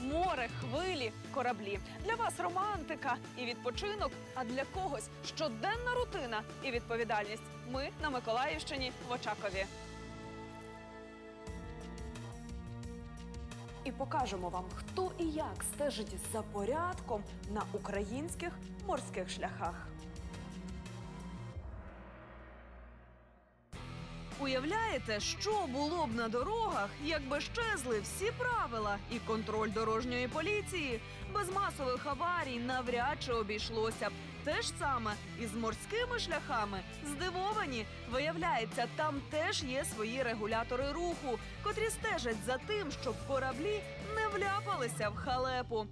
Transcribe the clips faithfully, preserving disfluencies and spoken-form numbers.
море, хвилі, кораблі. Для вас романтика і відпочинок, а для когось щоденна рутина і відповідальність. Ми на Миколаївщині в Очакові. І покажемо вам, хто і як стежить за порядком на українських морських шляхах. Уявляєте, що було б на дорогах, якби щезли всі правила і контроль дорожньої поліції? Без масових аварій навряд чи обійшлося б. Те ж саме і з морськими шляхами. Здивовані? Виявляється, там теж є свої регулятори руху, котрі стежать за тим, щоб кораблі не вляпалися в халепу.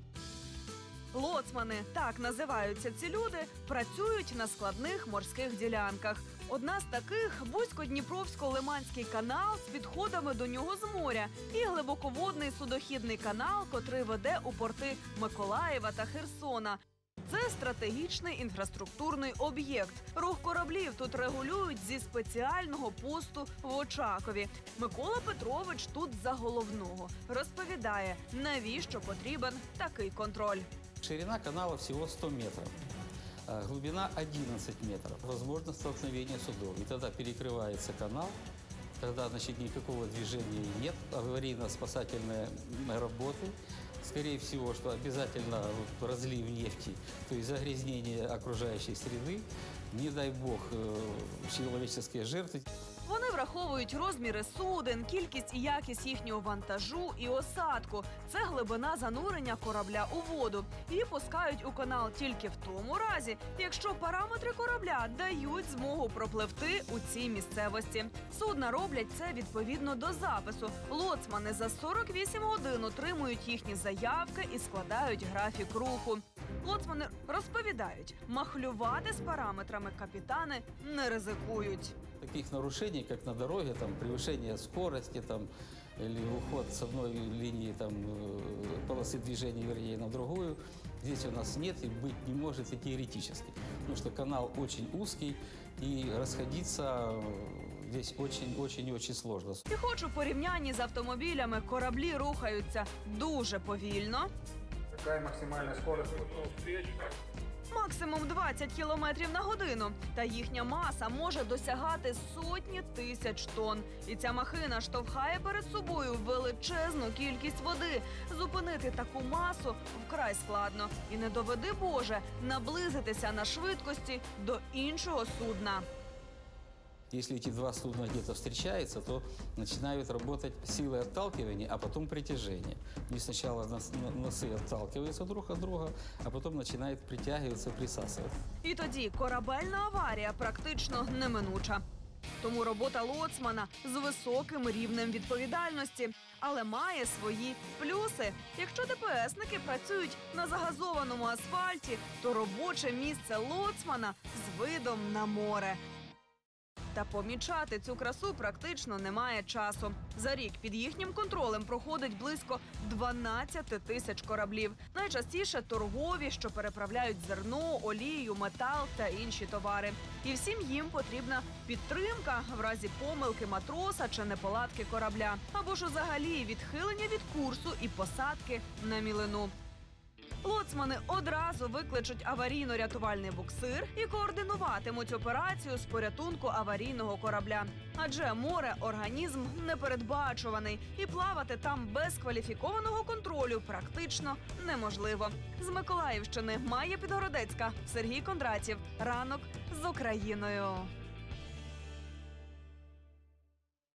Лоцмани, так називаються ці люди, працюють на складних морських ділянках. Одна з таких – Бузько-Дніпровсько-Лиманський канал з підходами до нього з моря і глибоководний судохідний канал, котрий веде у порти Миколаєва та Херсона. Це стратегічний інфраструктурний об'єкт. Рух кораблів тут регулюють зі спеціального посту в Очакові. Микола Петрович тут за головного. Розповідає, навіщо потрібен такий контроль. Ширина канала всего сто метров. Глубина одиннадцать метров. Возможно столкновение судов. И тогда перекрывается канал. Тогда, значит, никакого движения нет. Аварийно-спасательные работы. Скорее всего, что обязательно разлив нефти, то есть загрязнение окружающей среды. Не дай бог, человеческие жертвы. Вони враховують розміри суден, кількість і якість їхнього вантажу і осадку. Це глибина занурення корабля у воду. І пускають у канал тільки в тому разі, якщо параметри корабля дають змогу пропливти у цій місцевості. Судна роблять це відповідно до запису. Лоцмани за сорок вісім годин отримують їхні заявки і складають графік руху. Лоцмани розповідають, махлювати з параметрами капітани не ризикують. Таких нарушений, как на дороге, там, превышение скорости там, или уход с одной линии там, полосы движения, вернее, на другую, здесь у нас нет и быть не может и теоретически. Потому что канал очень узкий и расходиться здесь очень-очень и очень сложно. І хоч у порівнянні з автомобілями кораблі рухаються дуже повільно. Яка максимальна скорость? Максимум двадцять кілометрів на годину. Та їхня маса може досягати сотні тисяч тонн. І ця махина штовхає перед собою величезну кількість води. Зупинити таку масу вкрай складно. І не доведи Боже наблизитися на швидкості до іншого судна. Если эти два судна где-то встречаются, то начинают работать силы отталкивания, а потом притяжения. И сначала носы отталкиваются друг от друга, а потом начинают притягиваться, присасывать. І тоді корабельна аварія практично неминуча. Тому робота лоцмана з високим рівнем відповідальності. Але має свої плюси. Якщо ДПСники працюють на загазованому асфальті, то робоче місце лоцмана з видом на море. Та помічати цю красу практично немає часу. За рік під їхнім контролем проходить близько дванадцять тисяч кораблів. Найчастіше торгові, що переправляють зерно, олію, метал та інші товари. І всім їм потрібна підтримка в разі помилки матроса чи неполадки корабля. Або ж взагалі відхилення від курсу і посадки на мілину. Лоцмани одразу викличуть аварійно-рятувальний буксир і координуватимуть операцію з порятунку аварійного корабля. Адже море – організм непередбачуваний, і плавати там без кваліфікованого контролю практично неможливо. З Миколаївщини Майя Підгородецька, Сергій Кондратів. Ранок з Україною.